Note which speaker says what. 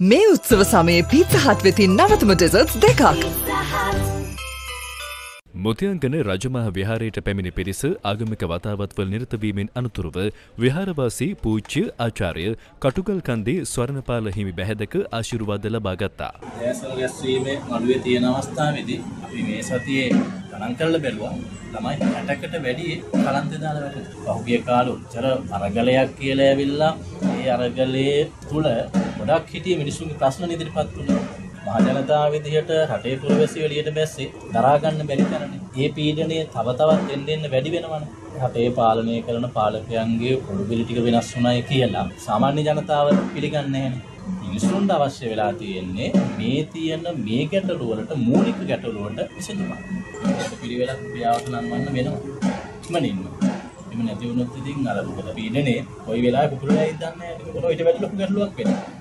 Speaker 1: මේ උත්සව සමයේ පීට්සා හට් වෙතින් නවතම ඩෙසර්ට්ස් දෙකක්.
Speaker 2: මුතියංගන රජමහ විහාරයට පැමිණි පිරිස ආගමික වතාවත්වල නිරත වීමෙන් අනතුරුව විහාරවාසී පූජ්‍ය ආචාර්ය කටුගල් කන්දේ ස්වර්ණපාල හිමි බැහැදක ආශිර්වාද ලබා ගත්තා.
Speaker 3: දැසල් ගැස්වීමේ මළුවේ තියෙන අවස්ථාවේදී අපි මේ සතියේ ගණන් කරලා බැලුවා ළමයි 60කට වැඩි කලන්තේ දාලා වැටෙනවා. පහුගිය කාලේ උච්චර අරගලයක් කියලා ඇවිල්ලා ඒ අරගලයේ තුල ගොඩක් හිටියේ මිනිසුන්ගේ ප්‍රශ්න ඉදිරිපත් වුණා. මහ ජනතාව විදිහට රටේ පුරවැසියෝ එළියට බැස්සේ දරා ගන්න බැරි තරනේ. මේ පීඩනය තව තවත් එන්න වැඩි වෙනවනේ. රටේ පාලනය කරන පාලකයන්ගේ ඔළුබිලි ටික වෙනස් වුණායි කියලා සාමාන්‍ය ජනතාව පිළිගන්නේ නැහැනේ. මිනිසුන්ට අවශ්‍ය වෙලා තියෙන්නේ මේ තියෙන මේ ගැටලු වලට මූලික ගැටලු වලට විසඳුමක්. ඒක පිළිවෙලක් ක්‍රියාවට නම්වන්න වෙනවා. ඉක්මනින්ම. එහෙම නැති වුණොත් ඉතින් අර මොකද පීඩනේ කොයි වෙලාවෙ කුකුලයි දන්නේ නැහැ. ඒක කොහොමද ඊට වැඩි ලොකු ගැටලුවක් වෙන්නේ.